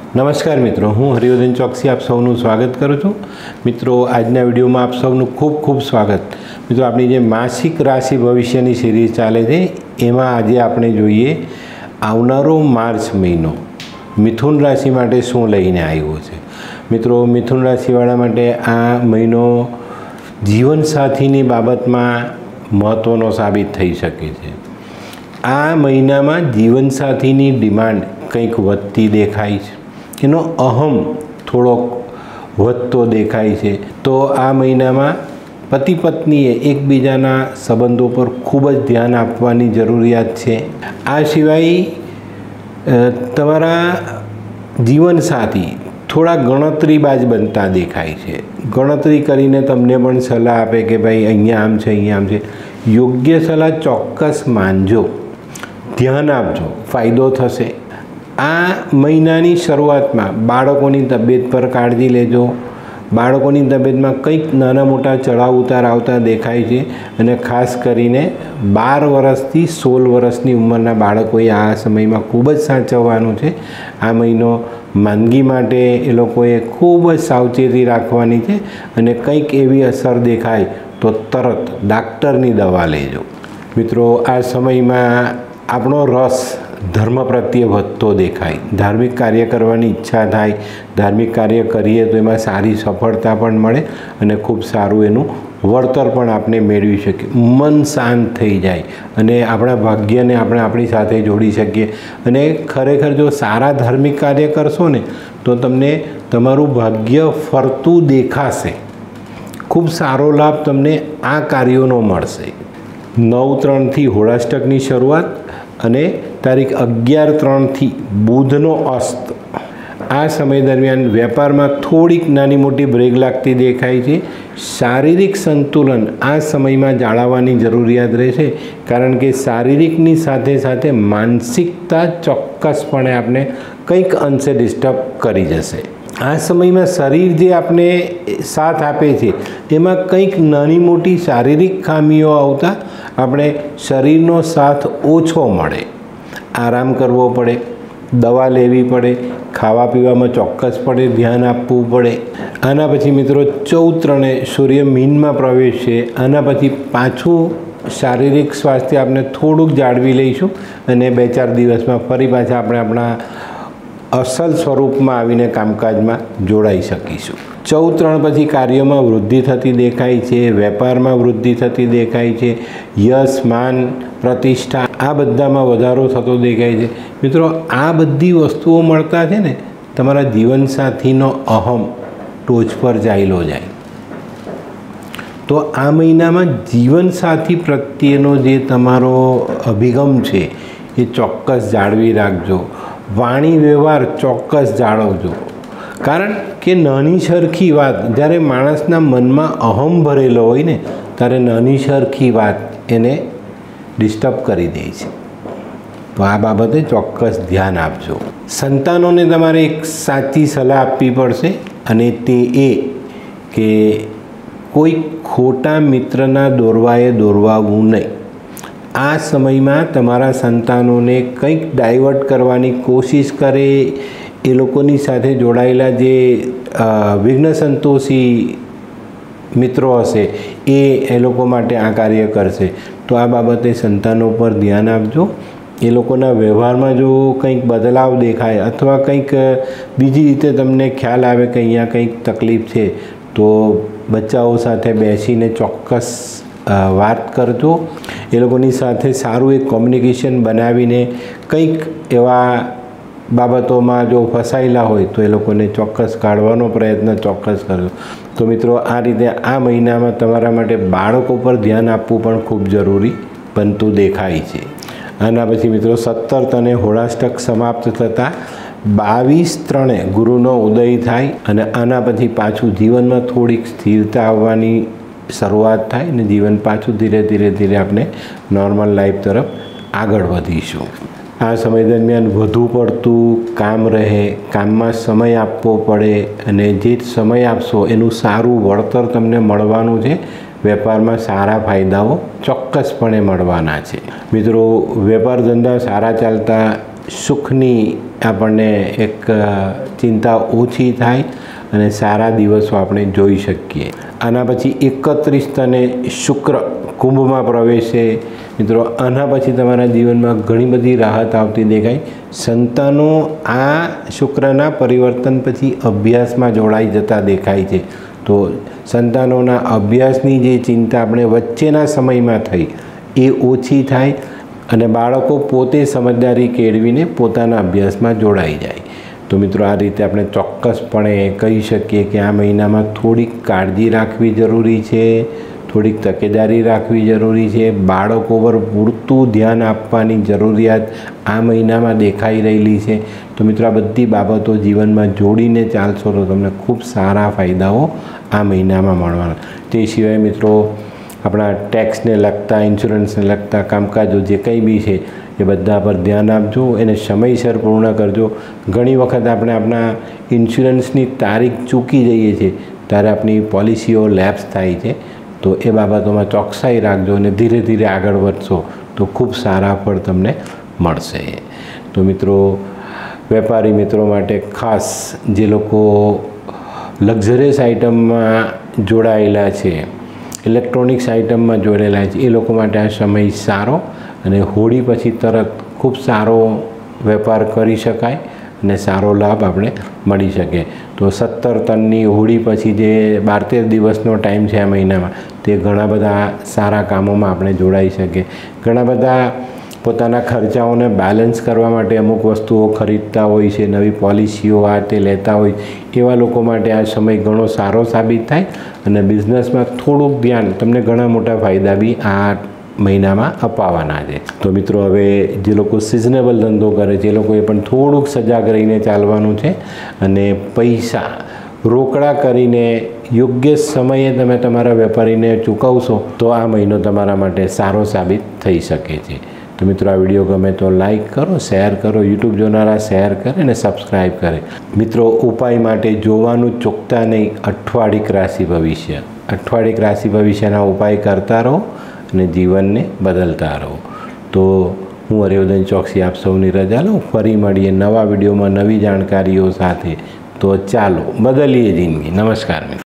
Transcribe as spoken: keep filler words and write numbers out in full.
नमस्कार मित्रों, हूँ हरिवर्धन चौकसी आप सौનું स्वागत करूँ छूँ। मित्रों, આજના વિડીયોમાં આપ સૌનું ખૂબ ખૂબ સ્વાગત। મિત્રો, આપણી જે માસિક રાશિ ભવિષ્યની સિરીઝ ચાલે છે એમાં આજે આપણે જોઈએ આવનારો માર્ચ મહિનો મિથુન રાશિ માટે શું લઈને આવ્યો છે। મિત્રો, મિથુન રાશિવાળા માટે આ મહિનો જીવનસાથીની બાબતમાં મહત્ત્વનો સાબિત થઈ શકે છે। આ મહિનામાં જીવનસાથીની ડિમાન્ડ કંઈક વધતી દેખાય છે, એનો અહમ થોડોક વધતો દેખાય છે। તો આ મહિનામાં પતિ પત્નીએ એકબીજાના સંબંધો પર ખૂબ જ ધ્યાન આપવાની જરૂરિયાત છે। આ સિવાય તમારા જીવનસાથી થોડા ગણતરીબાજ બનતા દેખાય છે। ગણતરી કરીને તમને પણ સલાહ આપે કે ભાઈ અહીંયા આમ છે, અહીંયા આમ છે। યોગ્ય સલાહ ચોક્કસ માનજો, ધ્યાન આપજો, ફાયદો થશે। આ મહિનાની શરૂઆતમાં બાળકોની તબિયત પર કાળજી લેજો। બાળકોની તબિયતમાં કંઈક નાના મોટા ચડાવ ઉતાર આવતા દેખાય છે અને ખાસ કરીને બાર વર્ષથી સોળ વર્ષની ઉંમરના બાળકોએ આ સમયમાં ખૂબ જ સાચવવાનું છે। આ મહિનો માંદગી માટે એ લોકોએ ખૂબ જ સાવચેતી રાખવાની છે અને કંઈક એવી અસર દેખાય તો તરત ડાક્ટરની દવા લેજો। મિત્રો, આ સમયમાં આપણો રસ ધર્મ પ્રત્યે વધતો દેખાય, ધાર્મિક કાર્ય કરવાની ઈચ્છા થાય। ધાર્મિક કાર્ય કરીએ તો એમાં સારી સફળતા પણ મળે અને ખૂબ સારું એનું વળતર પણ આપણે મેળવી શકીએ। મન શાંત થઈ જાય અને આપણા ભાગ્યને આપણે આપણી સાથે જોડી શકીએ। અને ખરેખર જો સારા ધાર્મિક કાર્ય કરશો ને તો તમને તમારું ભાગ્ય ફરતું દેખાશે। ખૂબ સારો લાભ તમને આ કાર્યોનો મળશે। નવ ત્રણથી હોળાષ્ટકની શરૂઆત અને તારીખ અગિયાર ત્રણથી બુધનો અસ્ત। આ સમય દરમિયાન વેપારમાં થોડીક નાની મોટી બ્રેક લાગતી દેખાય છે। શારીરિક સંતુલન આ સમયમાં જાળવવાની જરૂરિયાત રહેશે, કારણ કે શારીરિકની સાથે સાથે માનસિકતા ચોક્કસપણે આપણે કંઈક અંશે ડિસ્ટર્બ કરી જશે। આ સમયમાં શરીર જે આપણે સાથ આપે છે એમાં કંઈક નાની મોટી શારીરિક ખામીઓ આવતા આપણે શરીરનો સાથ ઓછો મળે, આરામ કરવો પડે, દવા લેવી પડે, ખાવા પીવામાં ચોક્કસપણે ધ્યાન આપવું પડે। આના પછી મિત્રો ચૌત્રણે સૂર્ય મીનમાં પ્રવેશશે। આના પછી પાછું શારીરિક સ્વાસ્થ્ય આપણે થોડુંક જાળવી લઈશું અને બે ચાર દિવસમાં ફરી પાછા આપણે આપણા અસલ સ્વરૂપમાં આવીને કામકાજમાં જોડાઈ શકીશું। ચૌત્રણ પછી કાર્યોમાં વૃદ્ધિ થતી દેખાય છે, વેપારમાં વૃદ્ધિ થતી દેખાય છે, યશ માન પ્રતિષ્ઠા આ બધામાં વધારો થતો દેખાય છે। મિત્રો, આ બધી વસ્તુઓ મળતા છે ને તમારા જીવનસાથીનો અહમ ટોચ પર ચાલ્યો જાય। તો આ મહિનામાં જીવનસાથી પ્રત્યેનો જે તમારો અભિગમ છે એ ચોક્કસ જાળવી રાખજો। વાણી વ્યવહાર ચોક્કસ જાળવજો, કારણ કે નાની સરખી વાત જ્યારે માણસના મનમાં અહમ ભરેલો હોય ને ત્યારે નાની સરખી વાત એને ડિસ્ટર્બ કરી દે છે। તો આ બાબતે ચોક્કસ ધ્યાન આપજો। સંતાનોને તમારે એક સાચી સલાહ આપવી પડશે અને તે એ કે કોઈ ખોટા મિત્રના દોરવાએ દોરવાવું નહીં। આ સમયમાં તમારા સંતાનોને કંઈક ડાયવર્ટ કરવાની કોશિશ કરે, એ લોકોની સાથે જોડાયેલા જે વિઘ્ન સંતોષી મિત્રો હશે એ એ લોકો માટે આ કાર્ય કરશે। તો આ બાબતે સંતાનો પર ધ્યાન આપજો। એ લોકોના વ્યવહારમાં જો કંઈક બદલાવ દેખાય અથવા કંઈક બીજી રીતે તમને ખ્યાલ આવે કે અહીંયા કંઈક તકલીફ છે તો બચ્ચાઓ સાથે બેસીને ચોક્કસ વાત કરજો। એ લોકોની સાથે સારું એક કોમ્યુનિકેશન બનાવીને કંઈક એવા બાબતોમાં જો ફસાયેલા હોય તો એ લોકોને ચોક્કસ કાઢવાનો પ્રયત્ન ચોક્કસ કરજો। તો મિત્રો, આ રીતે આ મહિનામાં તમારા માટે બાળકો પર ધ્યાન આપવું પણ ખૂબ જરૂરી બનતું દેખાય છે। આના પછી મિત્રો સત્તર અને હોળાષ્ટક સમાપ્ત થતાં બાવીસ ત્રણે ગુરુનો ઉદય થાય અને આના પછી પાછું જીવનમાં થોડીક સ્થિરતા આવવાની શરૂઆત થાય અને જીવન પાછું ધીરે ધીરે ધીરે આપણે નોર્મલ લાઈફ તરફ આગળ વધીશું। આ સમય દરમિયાન વધુ પડતું કામ રહે, કામમાં સમય આપવો પડે અને જે સમય આપશો એનું સારું વળતર તમને મળવાનું છે। વેપારમાં સારા ફાયદાઓ ચોક્કસપણે મળવાના છે। મિત્રો, વેપાર ધંધા સારા ચાલતા સુખની આપણને એક ચિંતા ઓછી થાય અને સારા દિવસો આપણે જોઈ શકીએ. આના પછી એકત્રીસ તને શુક્ર કુંભમાં પ્રવેશે. મિત્રો આના પછી તમારા જીવનમાં ઘણી બધી રાહત આવતી દેખાય. સંતાનો આ શુક્રના પરિવર્તન પછી અભ્યાસમાં જોડાઈ જતા દેખાય છે. તો સંતાનોના અભ્યાસની જે ચિંતા આપણે વચ્ચેના સમયમાં થઈ એ ઓછી થાય અને બાળકો પોતે સમજદારી કેળવીને પોતાના અભ્યાસમાં જોડાઈ જાય. તો મિત્રો આ રીતે આપણે ચોક્કસપણે કહી શકીએ કે આ મહિનામાં થોડીક કાળજી રાખવી જરૂરી છે, થોડીક તકેદારી રાખવી જરૂરી છે. બાળકો પર પૂરતું ધ્યાન આપવાની જરૂરિયાત આ મહિનામાં દેખાઈ રહેલી છે. તો મિત્રો આ બધી બાબતો જીવનમાં જોડીને ચાલશો તો તમને ખૂબ સારા ફાયદાઓ આ મહિનામાં મળવાના. તે સિવાય મિત્રો આપણા ટેક્સને લગતા, ઇન્સ્યોરન્સને લગતા કામકાજો જે કંઈ બી છે એ બધા પર ધ્યાન આપજો, એને સમયસર પૂર્ણ કરજો. ઘણી વખત આપણે આપણા ઇન્સ્યોરન્સની તારીખ ચૂકી જઈએ છીએ ત્યારે આપણી પોલિસીઓ લેપ્સ થાય છે. તો એ બાબતોમાં ચોકસાઈ રાખજો અને ધીરે ધીરે આગળ વધશો તો ખૂબ સારા ફળ તમને મળશે. તો મિત્રો વેપારી મિત્રો માટે ખાસ જે લોકો લક્ઝરિયસ આઇટમમાં જોડાયેલા છે, ઇલેક્ટ્રોનિક્સ આઇટમમાં જોડાયેલા છે, એ લોકો માટે આ સમય સારો અને હોળી પછી તરત ખૂબ સારો વેપાર કરી શકાય અને સારો લાભ આપણે મળી શકે. તો સત્તર ટનની હોળી પછી જે બાર તેર દિવસનો ટાઈમ છે આ મહિનામાં, તે ઘણા બધા સારા કામોમાં આપણે જોડાઈ શકીએ. ઘણા બધા પોતાના ખર્ચાઓને બેલેન્સ કરવા માટે અમુક વસ્તુઓ ખરીદતા હોય છે, નવી પોલિસીઓ આ તે લેતા હોય, એવા લોકો માટે આ સમય ઘણો સારો સાબિત થાય અને બિઝનેસમાં થોડુંક ધ્યાન તમને ઘણા મોટા ફાયદા બી આ મહિનામાં અપાવવાના છે. તો મિત્રો હવે જે લોકો સિઝનેબલ ધંધો કરે છે એ લોકોએ પણ થોડુંક સજાગ રહીને ચાલવાનું છે અને પૈસા રોકડા કરીને યોગ્ય સમયે તમે તમારા વેપારીને ચૂકવશો તો આ મહિનો તમારા માટે સારો સાબિત થઈ શકે છે. તો મિત્રો આ વિડીયો ગમે તો લાઈક કરો, શેર કરો, યુટ્યુબ જોનારા શેર કરે અને સબસ્ક્રાઈબ કરે. મિત્રો ઉપાય માટે જોવાનું ચૂકતા નહીં અઠવાડિક રાશિ ભવિષ્ય. અઠવાડિક રાશિ ભવિષ્યના ઉપાય કરતા રહો અને જીવનને બદલતા રહો. તો હું હરિવર્ધન ચોકસી આપ સૌની રજા લઉં. ફરી મળીએ નવા વિડીયોમાં નવી જાણકારીઓ સાથે. તો ચાલો બદલીએ જિંદગી. નમસ્કાર મિત્રો.